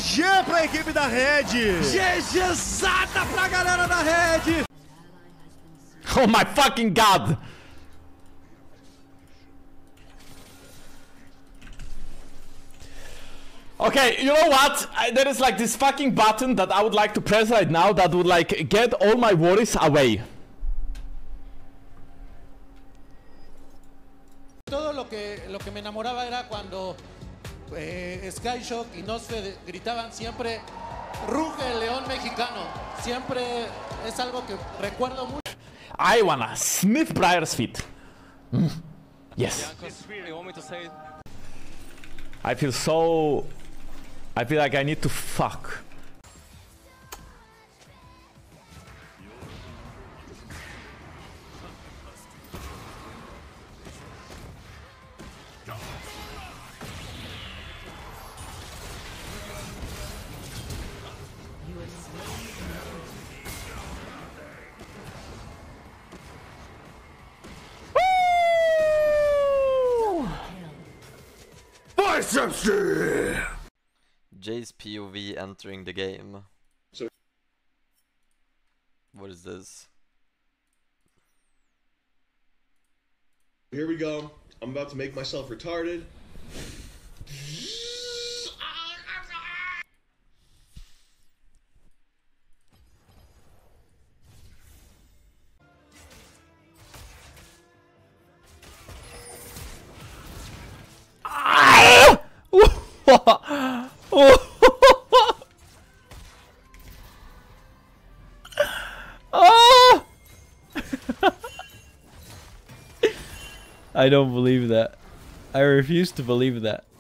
GG pra equipe da Red. GGzada pra galera da Red. Oh my fucking god. Okay, you know what? There is like this fucking button that I would like to press right now that would like get all my worries away. Todo lo que me enamoraba era cuando Skyshock y Nosfeh gritaban siempre ruge el león mexicano. Siempre es algo que recuerdo mucho. I wanna sniff Briar's feet. Yes. Jankos, you want me to say it? I feel like I need to fuck. BICEPSDIFF! Jay's POV entering the game. So what is this? here we go. I'm about to make myself retarded. I don't believe that. I refuse to believe that.